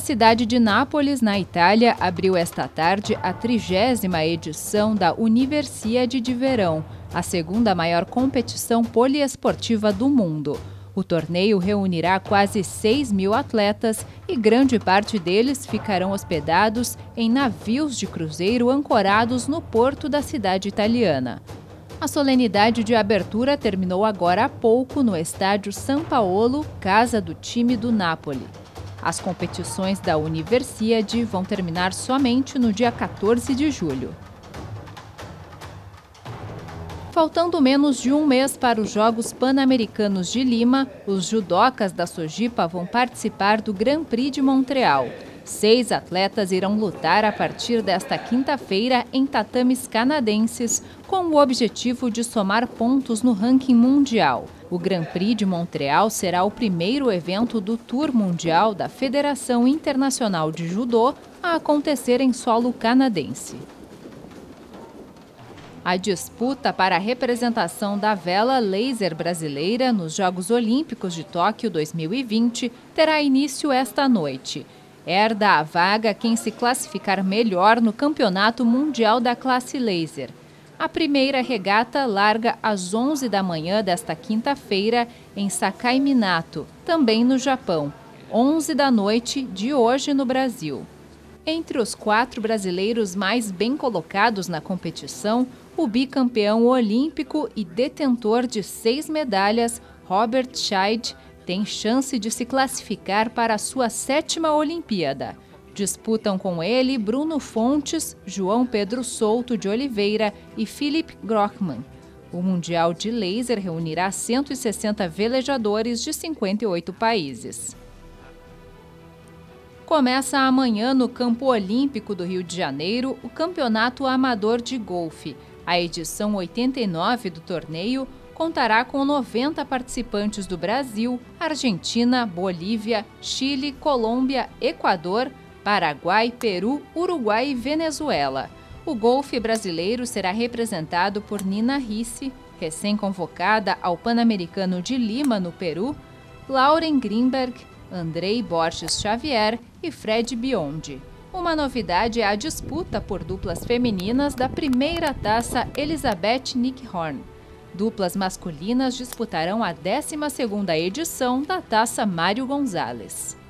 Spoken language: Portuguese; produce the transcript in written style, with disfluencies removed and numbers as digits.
cidade de Nápoles, na Itália, abriu esta tarde a 30ª edição da Universiade de Verão, a segunda maior competição poliesportiva do mundo. O torneio reunirá quase 6.000 atletas e grande parte deles ficarão hospedados em navios de cruzeiro ancorados no porto da cidade italiana. A solenidade de abertura terminou agora há pouco no estádio San Paolo, casa do time do Napoli. As competições da Universiade vão terminar somente no dia 14 de julho. Faltando menos de um mês para os Jogos Pan-Americanos de Lima, os judocas da Sojipa vão participar do Grand Prix de Montreal. 6 atletas irão lutar a partir desta quinta-feira em tatames canadenses, com o objetivo de somar pontos no ranking mundial. O Grand Prix de Montreal será o primeiro evento do Tour Mundial da Federação Internacional de Judô a acontecer em solo canadense. A disputa para a representação da vela laser brasileira nos Jogos Olímpicos de Tóquio 2020 terá início esta noite. Herda a vaga quem se classificar melhor no Campeonato Mundial da Classe Laser. A primeira regata larga às 11 da manhã desta quinta-feira em Sakai Minato, também no Japão, 11 da noite de hoje no Brasil. Entre os 4 brasileiros mais bem colocados na competição, o bicampeão olímpico e detentor de 6 medalhas, Robert Scheid, tem chance de se classificar para a sua 7ª Olimpíada. Disputam com ele Bruno Fontes, João Pedro Souto de Oliveira e Philipp Grochmann. O Mundial de Laser reunirá 160 velejadores de 58 países. Começa amanhã no Campo Olímpico do Rio de Janeiro o Campeonato Amador de Golfe. A edição 89 do torneio contará com 90 participantes do Brasil, Argentina, Bolívia, Chile, Colômbia, Equador, Paraguai, Peru, Uruguai e Venezuela. O golfe brasileiro será representado por Nina Ricci, recém-convocada ao Pan-Americano de Lima, no Peru, Lauren Greenberg, Andrei Borges Xavier e Fred Biondi. Uma novidade é a disputa por duplas femininas da primeira taça Elizabeth Nickhorn. Duplas masculinas disputarão a 12ª edição da Taça Mário Gonzalez.